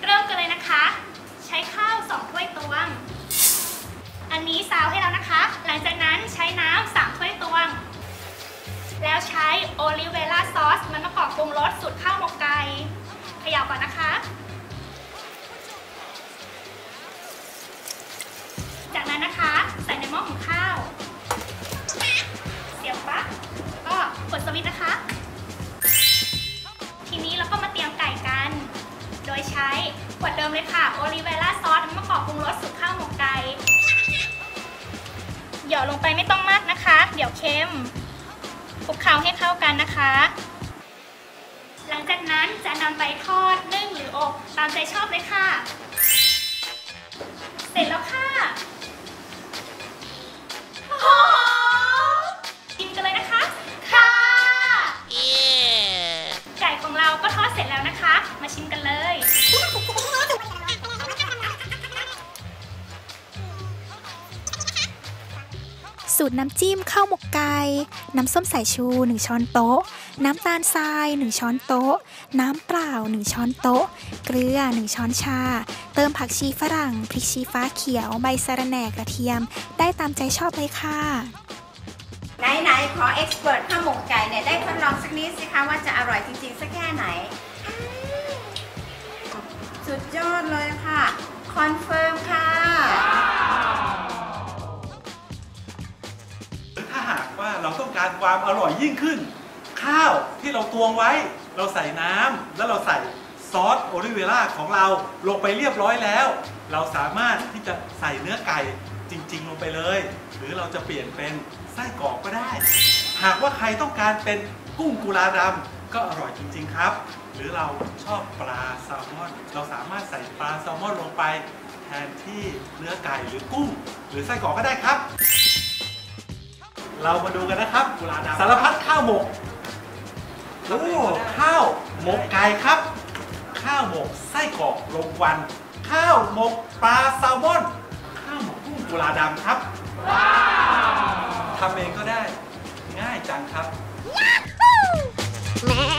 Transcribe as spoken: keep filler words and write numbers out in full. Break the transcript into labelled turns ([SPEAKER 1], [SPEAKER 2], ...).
[SPEAKER 1] เริ่มกันเลยนะคะใช้ข้าวสองถ้วยตวงอันนี้ซาวให้แล้วนะคะหลังจากนั้นใช้น้ำสามถ้วยตวงแล้วใช้โอลิเวล่าซอสมันมะกอกปรุงรสสูตรข้าวหมกไก่เขย่าก่อนนะคะจากนั้นนะคะใส่ในหม้อหุงข้าวเสียบปลั๊กก็กดสวิตช์นะคะทีนี้เราก็มาเตรียมไก่กันโดยใช้ขวดเดิมเลยค่ะโอลิเวล่าซอสมันมะกอกปรุงรสสูตรข้าวหมกไก่หยอดลงไปไม่ต้องมากนะคะเดี๋ยวเค็มคลุกเคล้าให้เข้ากันนะคะหลังจากนั้นจะนำไปทอดนึ่งหรืออบตามใจชอบเลยค่ะเสร็จแล้วค่ะหอมกินกันเลยนะคะค่ะไก่ของเราก็ทอดเสร็จแล้วนะคะมาชิมกันเลย
[SPEAKER 2] สูตรน้ำจิ้มข้าวหมกไก่น้ำส้มสายชูหนึ่งช้อนโต๊ะน้ำตาลทรายหนึ่งช้อนโต๊ะน้ำเปล่าหนึ่งช้อนโต๊ะเกลือหนึ่งช้อนชาเติมผักชีฝรั่งพริกชี้ฟ้าเขียวใบสะระแหน่กระเทียมได้ตามใจชอบเลยค่ะ
[SPEAKER 3] ไหนๆขอเอ็กซ์เพรสข้าวหมกไก่เนี่ยได้ทดลองสักนิดสิคะว่าจะอร่อยจริงๆสักแค่ไหนสุดยอดเลยค่ะคอนเฟิร์มค่ะ
[SPEAKER 4] ถ้าหากว่าเราต้องการความอร่อยยิ่งขึ้นข้าวที่เราตวงไว้เราใส่น้ำแล้วเราใส่ซอสโอลิเวล่าของเราลงไปเรียบร้อยแล้วเราสามารถที่จะใส่เนื้อไก่จริงๆลงไปเลยหรือเราจะเปลี่ยนเป็นไส้กรอกก็ได้หากว่าใครต้องการเป็นกุ้งกุลาดำก็อร่อยจริงๆครับหรือเราชอบปลาแซลมอนเราสามารถใส่ปลาแซลมอนลงไปแทนที่เนื้อไก่หรือกุ้งหรือไส้กรอกก็ได้ครับเรามาดูกันนะครับกุลาดำสารพัดข้าวหมกโอ้ข้าวหมกไก่ครับข้าวหมกไส้กรอกลมควันข้าวหมกปลาแซลมอนข้าวหมกกุ้งกุลาดำครับว้าวทำเองก็ได้ง่ายจังครับ